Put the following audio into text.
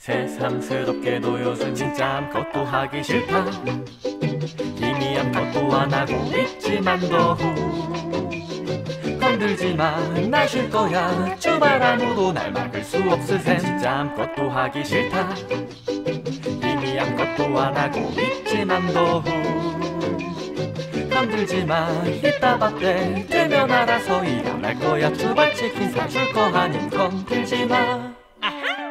새삼스럽게도 요즘 진짜 아무것도 하기 싫다. 이미 아무것도 안 하고 있지만 너후 건들지마, 나 쉴 거야. 주말 아무도 날 막을 수 없으셈. 진짜 아무것도 하기 싫다. 이미 아무것도 안 하고 있지만 너후 건들지마, 이따 밥때 되면 알아서 일어날 거야. 주말 치킨 사줄 거 아닌 건들지마.